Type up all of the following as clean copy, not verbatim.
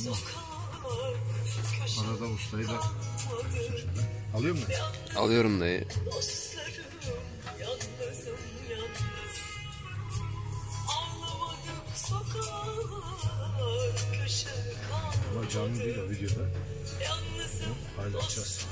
Arada ustayı da alıyor mu? Alıyorum dayı. Ama canlı değil o videoda. Paylaşacağız.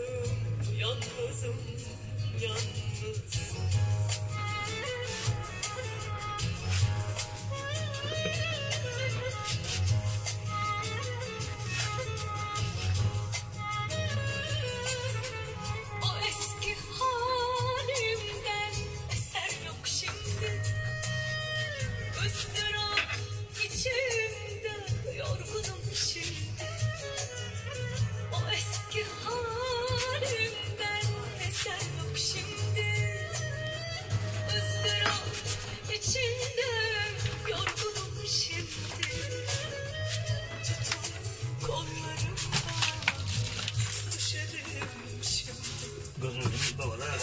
Gazozumuz da var ha.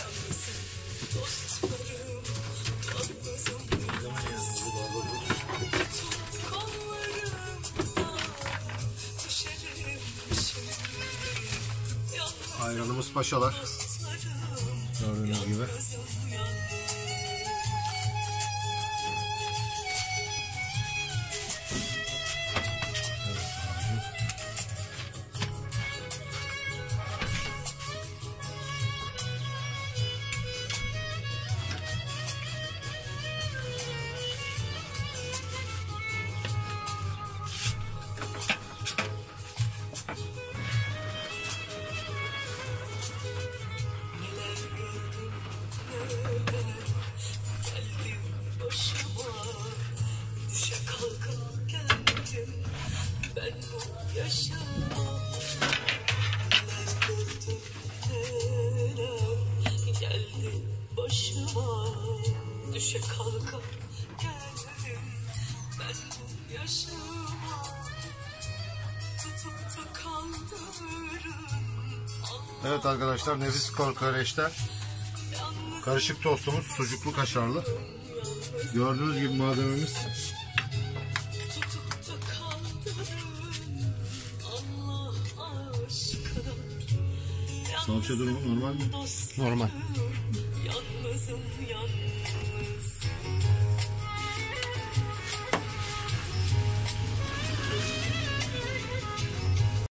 Ayranımız paşalar. Gördüğünüz gibi. Düşe kalka geldim ben bu yaşıma, tutup da kaldırın. Evet arkadaşlar, nefis kokoreçler. Karışık tostumuz sucuklu kaşarlı. Gördüğünüz gibi malzememiz. Salça durumu normal mi? Normal. Yalnızım yalnız.